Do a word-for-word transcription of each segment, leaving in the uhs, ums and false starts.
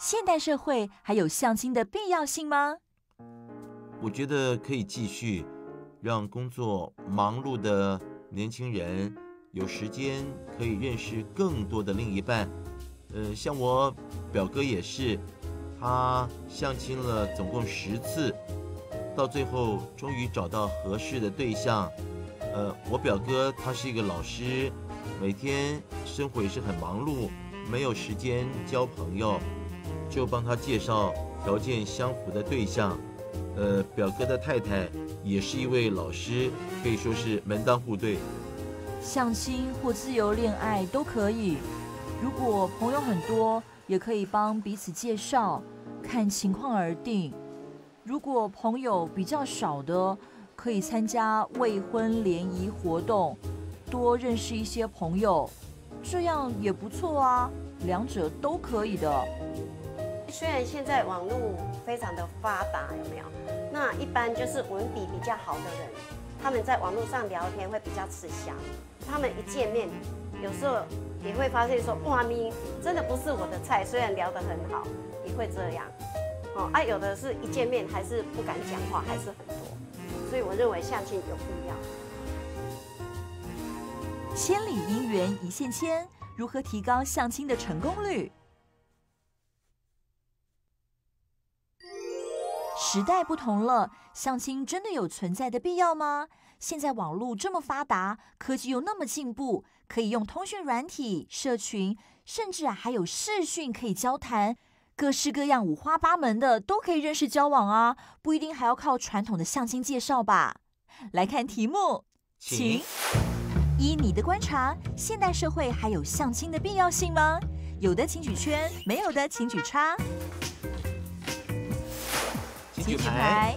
现代社会还有相亲的必要性吗？ 我觉得可以继续，让工作忙碌的年轻人有时间可以认识更多的另一半。呃，像我表哥也是，他相亲了总共十次，到最后终于找到合适的对象。呃，我表哥他是一个老师，每天生活也是很忙碌，没有时间交朋友，就帮他介绍条件相符的对象。呃，表哥的太太也是一位老师，可以说是门当户对。 相亲或自由恋爱都可以，如果朋友很多，也可以帮彼此介绍，看情况而定。如果朋友比较少的，可以参加未婚联谊活动，多认识一些朋友，这样也不错啊，两者都可以的。 虽然现在网络非常的发达，有没有？那一般就是文笔比较好的人，他们在网络上聊天会比较吃香。他们一见面，有时候也会发现说，哇，你真的不是我的菜。虽然聊得很好，也会这样。哦，啊，有的是一见面还是不敢讲话，还是很多。所以我认为相亲有必要。 千里姻缘一线牵，如何提高相亲的成功率？时代不同了，相亲真的有存在的必要吗？现在网络这么发达，科技又那么进步，可以用通讯软体、社群，甚至还有视讯可以交谈，各式各样五花八门的都可以认识交往啊，不一定还要靠传统的相亲介绍吧？来看题目，请依你的观察，现代社会还有相亲的必要性吗？有的请举圈，没有的请举叉。 请举牌。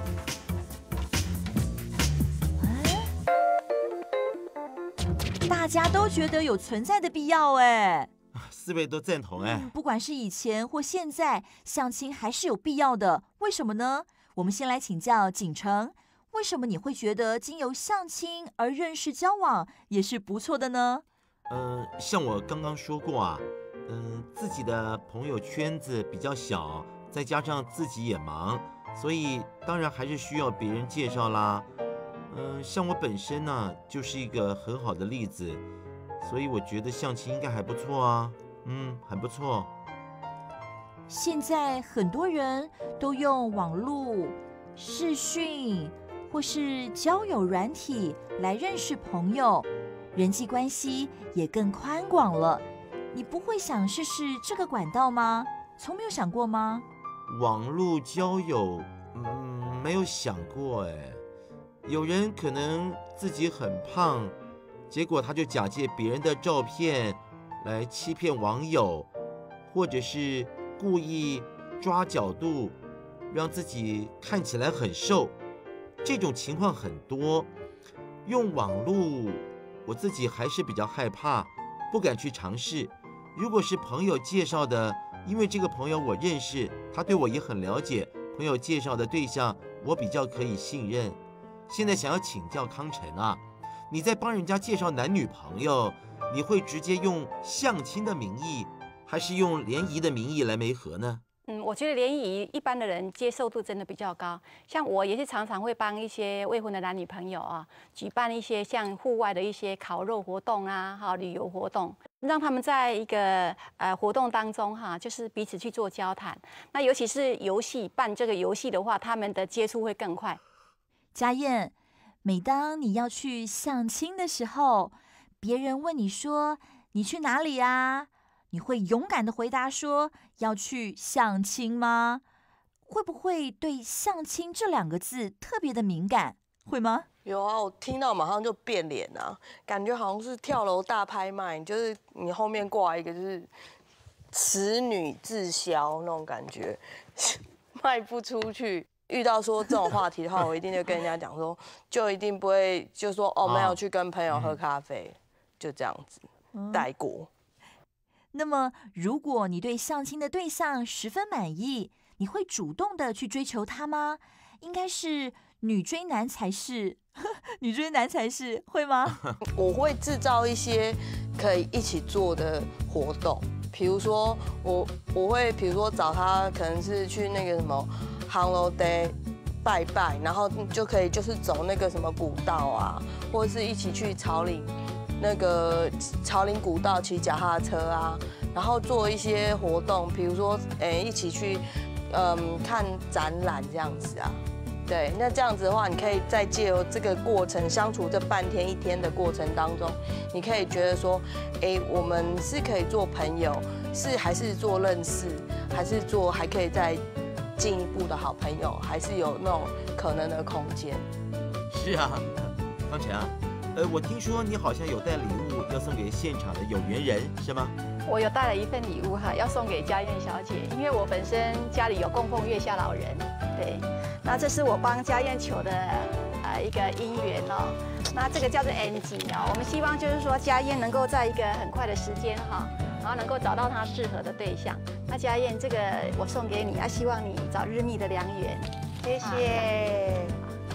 大家都觉得有存在的必要哎， 四位都赞同哎、 嗯。不管是以前或现在，相亲还是有必要的。为什么呢？我们先来请教景成，为什么你会觉得经由相亲而认识交往也是不错的呢？ 嗯、呃，像我刚刚说过啊，嗯、呃，自己的朋友圈子比较小，再加上自己也忙。所以当然还是需要别人介绍啦，嗯、呃，像我本身呢、啊，就是一个很好的例子，所以我觉得相亲应该还不错啊，嗯，很不错。 现在很多人都用网络、视讯或是交友软体来认识朋友，人际关系也更宽广了。你不会想试试这个管道吗？从没有想过吗？ 网络交友，嗯，没有想过哎。有人可能自己很胖，结果他就假借别人的照片来欺骗网友，或者是故意抓角度，让自己看起来很瘦。这种情况很多。用网络，我自己还是比较害怕，不敢去尝试。如果是朋友介绍的，因为这个朋友我认识，他对我也很了解，朋友介绍的对象我比较可以信任。现在想要请教康辰啊，你在帮人家介绍男女朋友，你会直接用相亲的名义，还是用联谊的名义来媒合呢？ 嗯，我觉得联谊一般的人接受度真的比较高，像我也是常常会帮一些未婚的男女朋友啊，举办一些像户外的一些烤肉活动啊，哈，旅游活动，让他们在一个呃活动当中哈，就是彼此去做交谈。那尤其是游戏办这个游戏的话，他们的接触会更快。 佳燕，每当你要去相亲的时候，别人问你说你去哪里啊？你会勇敢的回答说要去相亲吗？会不会对相亲这两个字特别的敏感？会吗？ 有啊，我听到马上就变脸啊，感觉好像是跳楼大拍卖，就是你后面挂一个就是此女自销那种感觉，卖不出去。遇到说这种话题的话，我一定就跟人家讲说，就一定不会就说哦，没有去跟朋友喝咖啡，就这样子带过。 那么，如果你对相亲的对象十分满意，你会主动的去追求他吗？应该是女追男才是，女追男才是，会吗？ 我会制造一些可以一起做的活动， 比如说我我会比如说找他，可能是去那个什么航楼 day 拜拜，然后就可以就是走那个什么古道啊，或者是一起去草岭那个草岭古道骑脚踏车啊，然后做一些活动，比如说诶一起去嗯看展览这样子啊。对，那这样子的话，你可以再借由这个过程相处这半天一天的过程当中，你可以觉得说，哎，我们是可以做朋友，是还是做认识，还是做还可以再进一步的好朋友，还是有那种可能的空间。 是啊，方晨啊，呃，我听说你好像有带礼物要送给现场的有缘人，是吗？ 我有带了一份礼物哈，要送给佳燕小姐，因为我本身家里有供奉月下老人，对，那这是我帮佳燕求的呃一个姻缘哦。那这个叫做 N G 哦，我们希望就是说佳燕能够在一个很快的时间哈，然后能够找到她适合的对象。那佳燕，这个我送给你，啊，希望你早日觅得良缘。 谢谢。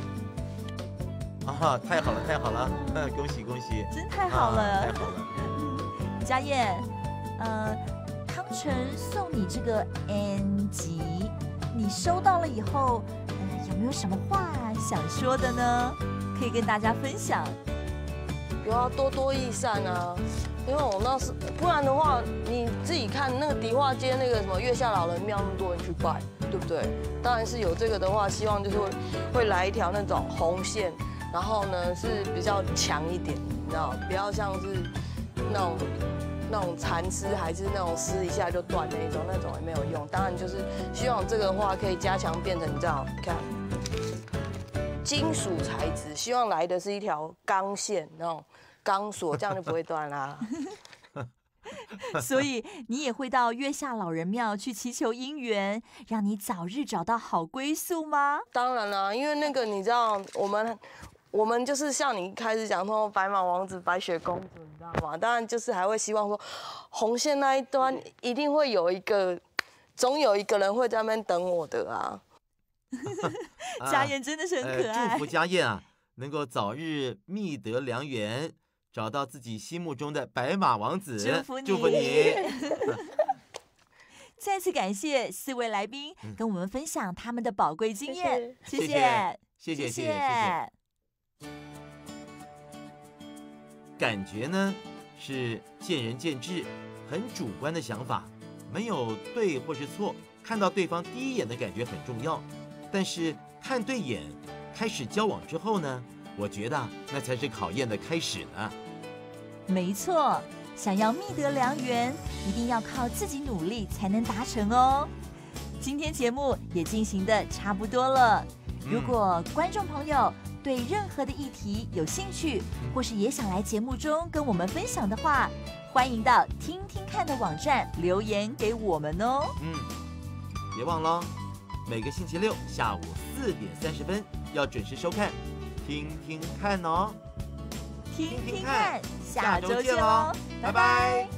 啊，太好了，太好了，恭喜恭喜， 真太好了， 啊、太好了。 佳燕，呃，康成送你这个 N 级，你收到了以后，呃，有没有什么话想说的呢？可以跟大家分享。 有啊，多多益善啊。因为我那是，不然的话，你自己看那个迪化街那个什么月下老人庙，那么多人去拜，对不对？当然是有这个的话，希望就是会会来一条那种红线，然后呢是比较强一点，你知道，不要像是那种那种蚕丝，还是那种撕一下就断那一种，那种也没有用。当然就是希望这个的话可以加强，变成你知道，你看金属材质，希望来的是一条钢线那种。钢索，这样就不会断啦。 所以你也会到月下老人庙去祈求姻缘，让你早日找到好归宿吗？ 当然啦，因为那个你知道，我们我们就是像你一开始讲说白马王子、白雪公主，你知道吗？当然就是还会希望说，红线那一端一定会有一个，总有一个人会在那边等我的啊。 佳燕真的是很可爱， 呃、祝福佳燕啊，能够早日觅得良缘。找到自己心目中的白马王子， 祝福你！ 祝福你！ 再次感谢四位来宾跟我们分享他们的宝贵经验， 谢谢，谢谢，谢谢，谢谢。感觉呢是见仁见智，很主观的想法，没有对或是错。看到对方第一眼的感觉很重要，但是看对眼，开始交往之后呢？我觉得那才是考验的开始呢。 没错，想要觅得良缘，一定要靠自己努力才能达成哦。今天节目也进行的差不多了。如果观众朋友对任何的议题有兴趣，或是也想来节目中跟我们分享的话，欢迎到听听看的网站留言给我们哦。 嗯，别忘了，每个星期六下午四点三十分要准时收看。听听看哦， 听听看，下周见喽，拜拜。